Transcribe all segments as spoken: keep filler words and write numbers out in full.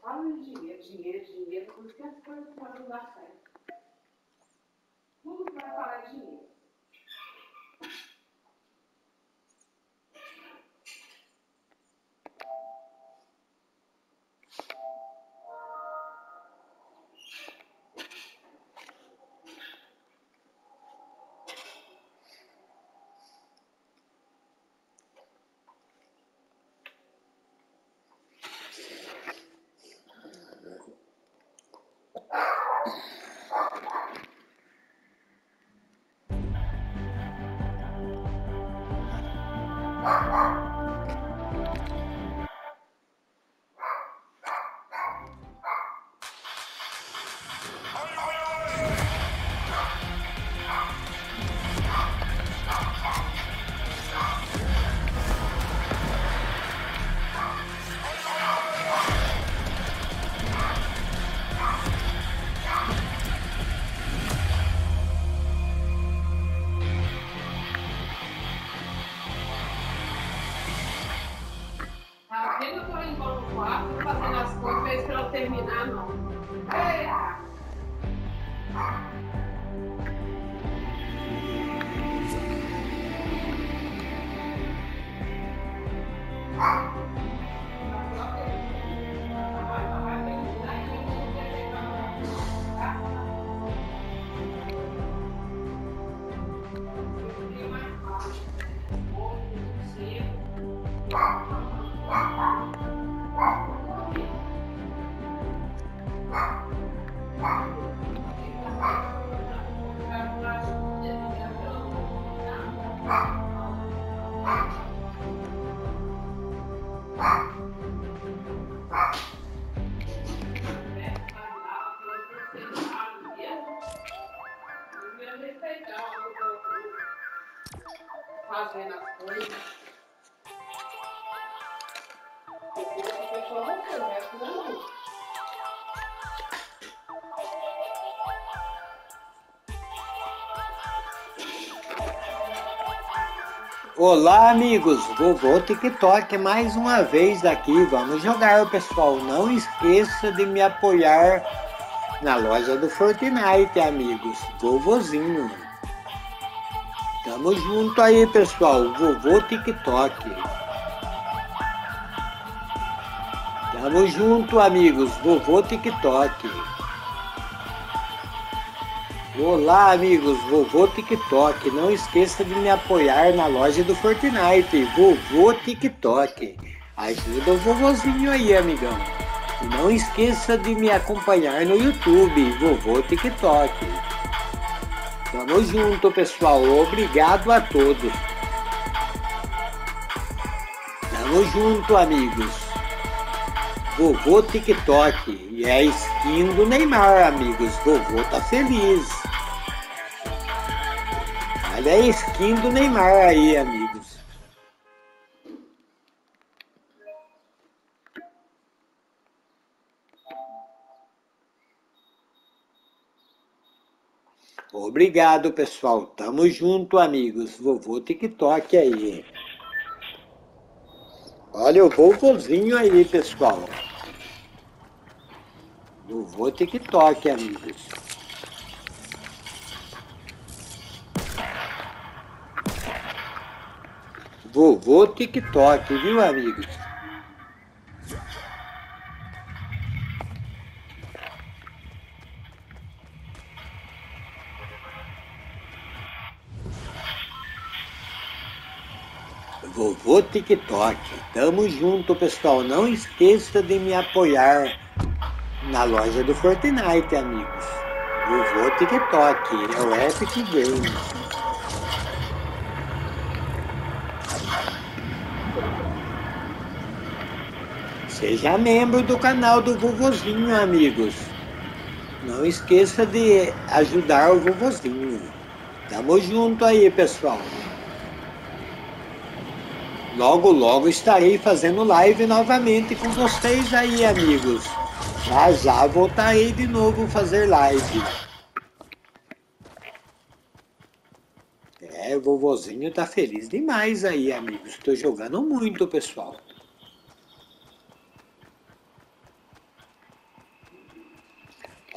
Fala de dinheiro, dinheiro, dinheiro, por que as coisas podem dar certo? Tudo que vai falar é dinheiro. Tá vendo que eu tô indo no quarto, fazendo as coisas, fez pra eu terminar, não. Eita! Fazendo as coisas. Olá amigos, vovô TikTok mais uma vez aqui, vamos jogar pessoal, não esqueça de me apoiar na loja do Fortnite amigos, vovozinho, tamo junto aí pessoal, vovô TikTok, tamo junto amigos, vovô TikTok. Olá amigos, vovô TikTok, não esqueça de me apoiar na loja do Fortnite, vovô TikTok, ajuda o vovozinho aí amigão, e não esqueça de me acompanhar no YouTube, vovô TikTok, tamo junto pessoal, obrigado a todos, tamo junto amigos, vovô TikTok, e é a skin do Neymar amigos, vovô tá feliz. Olha a skin do Neymar aí, amigos. Obrigado, pessoal. Tamo junto, amigos. Vovô TikTok aí. Olha o vovozinho aí, pessoal. Vovô TikTok, amigos. Vovô TikTok, viu, amigos? Vovô TikTok, tamo junto pessoal, não esqueça de me apoiar na loja do Fortnite amigos, vovô TikTok, é o Epic Games. Seja membro do canal do vovozinho amigos, não esqueça de ajudar o vovozinho, tamo junto aí pessoal. Logo, logo estarei fazendo live novamente com vocês aí, amigos. Já, já voltarei de novo fazer live. É, o vovozinho tá feliz demais aí, amigos. Estou jogando muito, pessoal.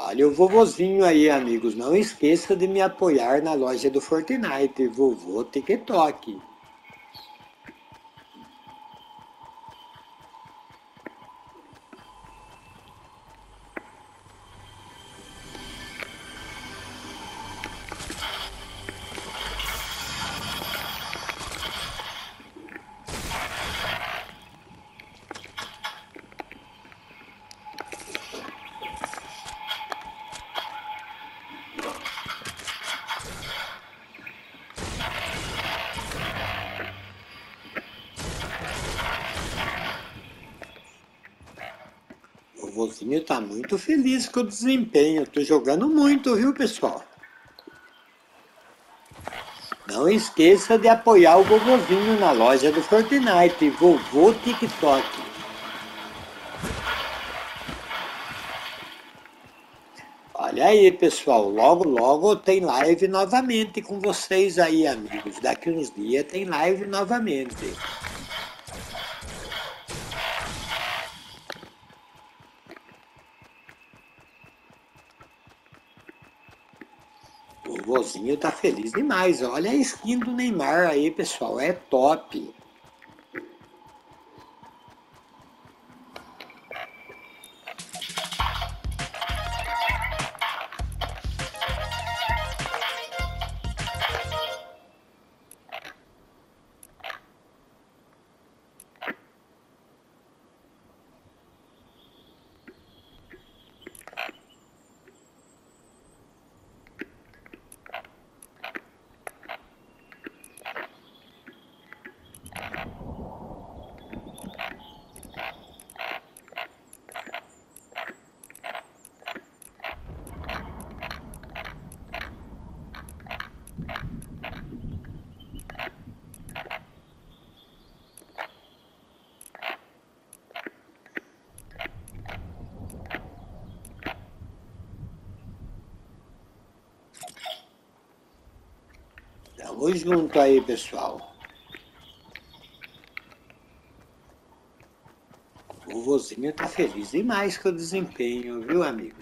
Olha o vovozinho aí, amigos. Não esqueça de me apoiar na loja do Fortnite, vovô TikTok. O vovozinho tá muito feliz com o desempenho. Tô jogando muito, viu, pessoal? Não esqueça de apoiar o vovozinho na loja do Fortnite, vovô TikTok. Olha aí, pessoal, logo, logo tem live novamente com vocês aí, amigos. Daqui uns dias tem live novamente. O vovozinho tá feliz demais. Olha a skin do Neymar aí, pessoal, é top. Tamo junto aí, pessoal. O vovozinho tá feliz demais com o desempenho, viu, amigos?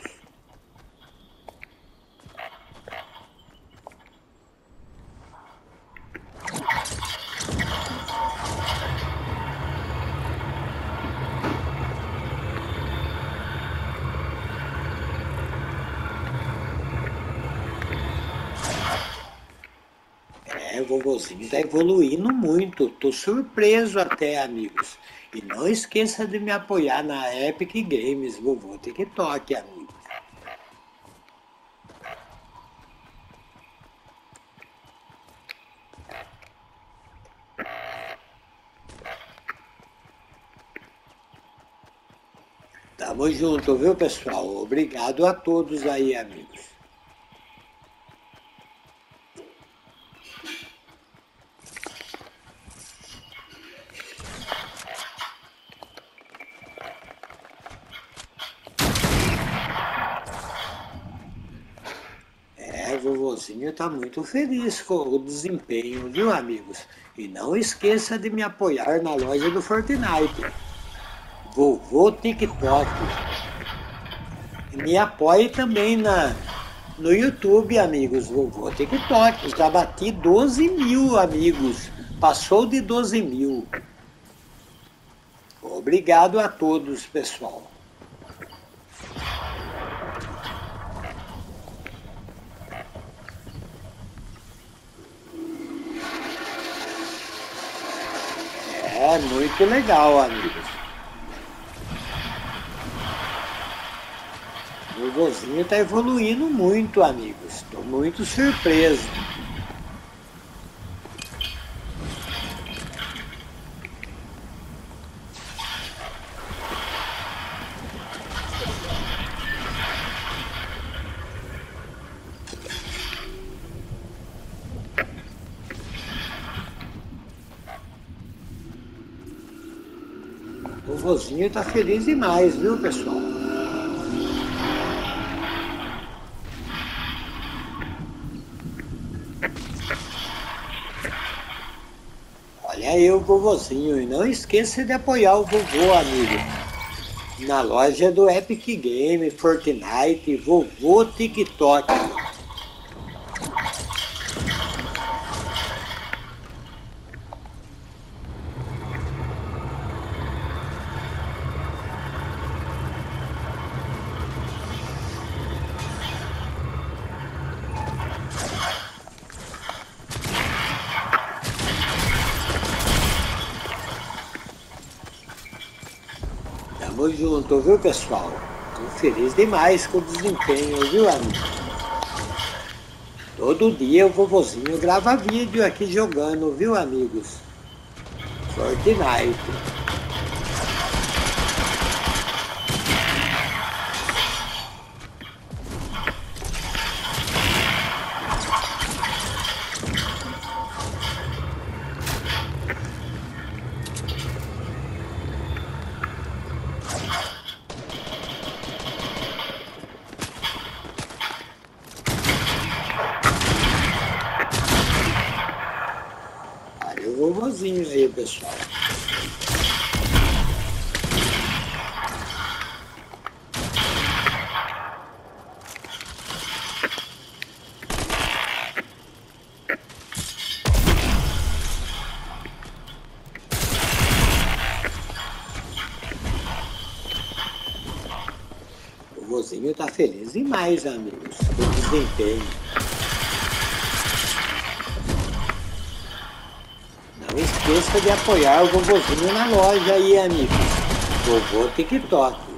É, o vovozinho tá evoluindo muito. Tô surpreso até, amigos. E não esqueça de me apoiar na Epic Games, vovô TikTok, amigos. Tamo junto, viu, pessoal? Obrigado a todos aí, amigos. É, vovozinho tá muito feliz com o desempenho, viu, amigos? E não esqueça de me apoiar na loja do Fortnite, vovô TikTok. E me apoie também na, no YouTube, amigos, vovô TikTok. Já bati doze mil, amigos. Passou de doze mil. Obrigado a todos, pessoal. É muito legal, amigos. O vovozinho está evoluindo muito, amigos. Estou muito surpreso. O vovozinho está feliz demais, viu, pessoal? Olha aí o vovozinho. E não esqueça de apoiar o vovô, amigo. na loja do Epic Game, Fortnite, vovô TikTok. Tamo junto, viu, pessoal? Tô feliz demais com o desempenho, viu, amigo? Todo dia o vovozinho grava vídeo aqui jogando, viu, amigos? Fortnite. Olha o vovozinho aí, pessoal. O vovozinho tá feliz demais, amigos, com o desempenho. Não esqueça de apoiar o vovozinho na loja aí, amigos. Vovô TikTok.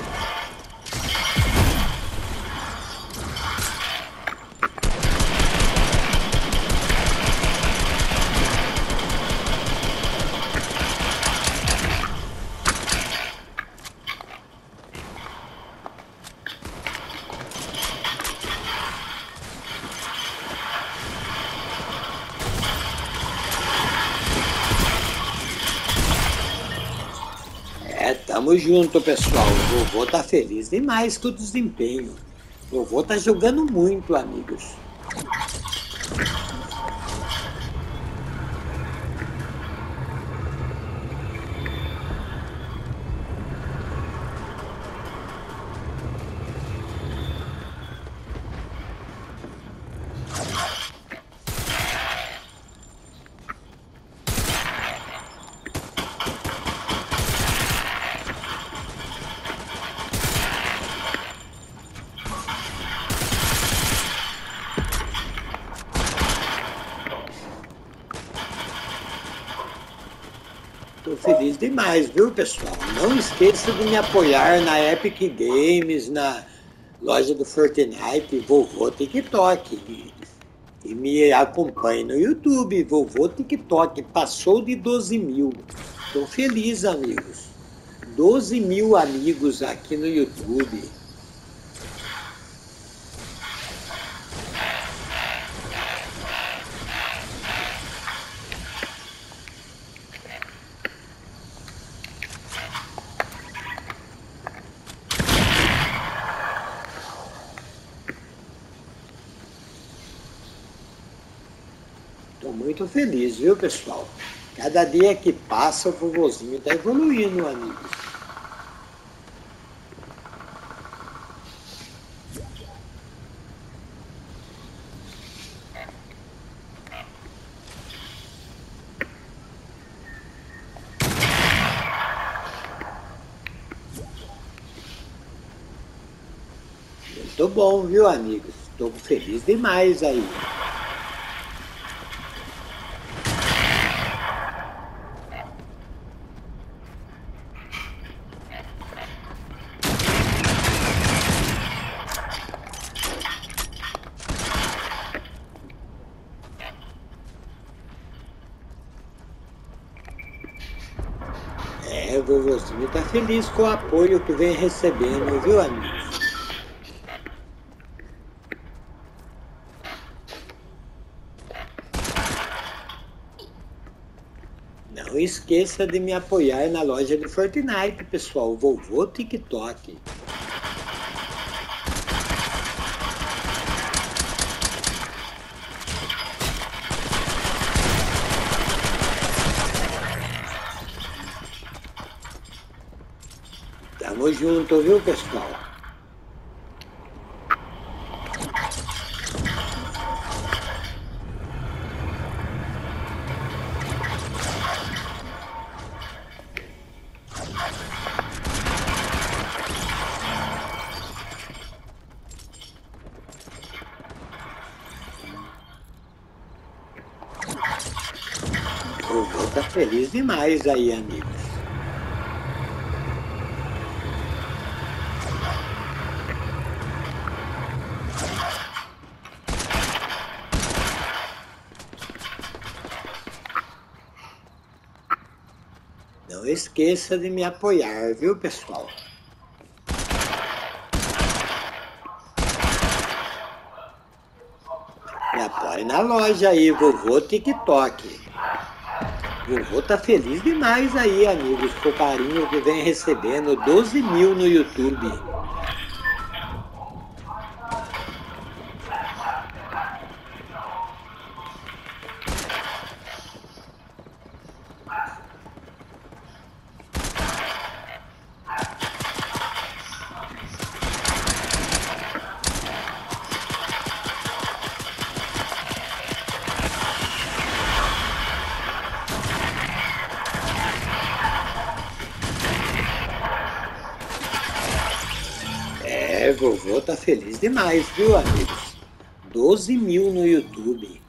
É, tamo junto, pessoal. O vovô tá feliz demais com o desempenho. O vovô tá jogando muito, amigos. Tô feliz demais, viu, pessoal? Não esqueça de me apoiar na Epic Games, na loja do Fortnite, vovô TikTok. E, e me acompanhe no YouTube, vovô TikTok. Passou de doze mil. Tô feliz, amigos. doze mil amigos aqui no YouTube. Estou muito feliz, viu, pessoal? Cada dia que passa, o vovozinho está evoluindo, amigos. Muito bom, viu, amigos? Estou feliz demais aí. É, o vovozinho está feliz com o apoio que vem recebendo, viu, amigos? Não esqueça de me apoiar na loja do Fortnite, pessoal. Vovô TikTok. Tamo junto, viu, pessoal? O vô tá feliz demais aí, amigos. Não esqueça de me apoiar, viu, pessoal? Me apoie na loja aí, vovô TikTok. Vovô tá feliz demais aí, amigos, com o carinho que vem recebendo. doze mil no YouTube. É, vovô tá feliz demais, viu, amigos? doze mil no YouTube.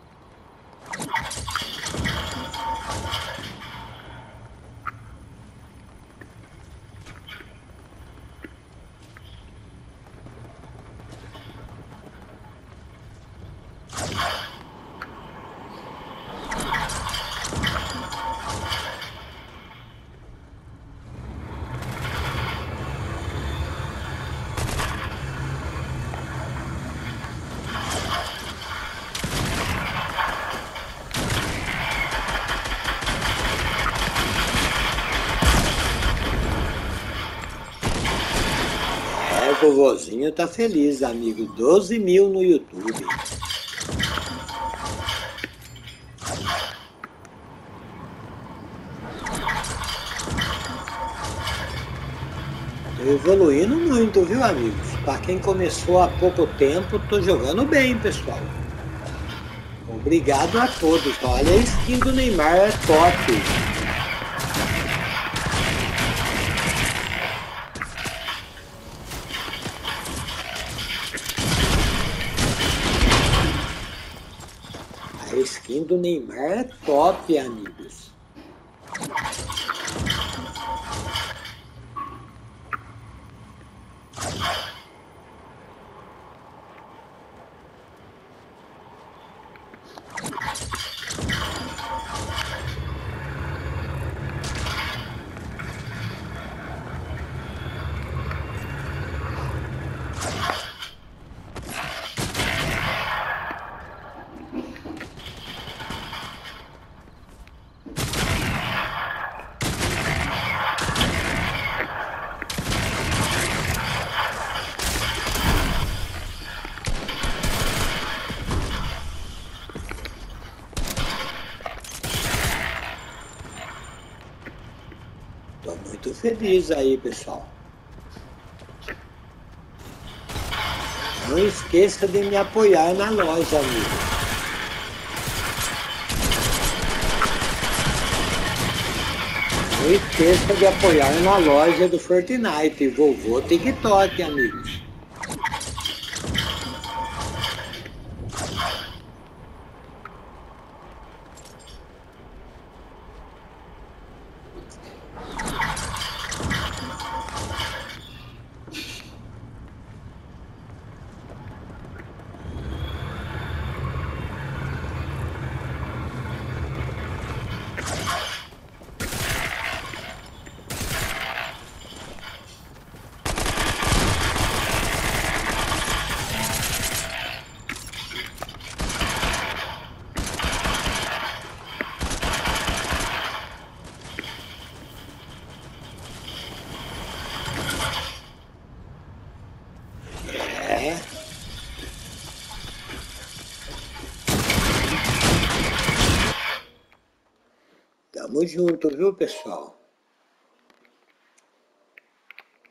É, vovozinho tá feliz, amigo. doze mil no YouTube. Tô evoluindo muito, viu, amigos? Para quem começou há pouco tempo, tô jogando bem, pessoal. Obrigado a todos. Olha, a skin do Neymar é top. A skin do Neymar é top, amigos. Tô muito feliz aí, pessoal. Não esqueça de me apoiar na loja, amigo. Não esqueça de apoiar na loja do Fortnite, vovô TikTok, amigos. É. Tamo junto, viu, pessoal?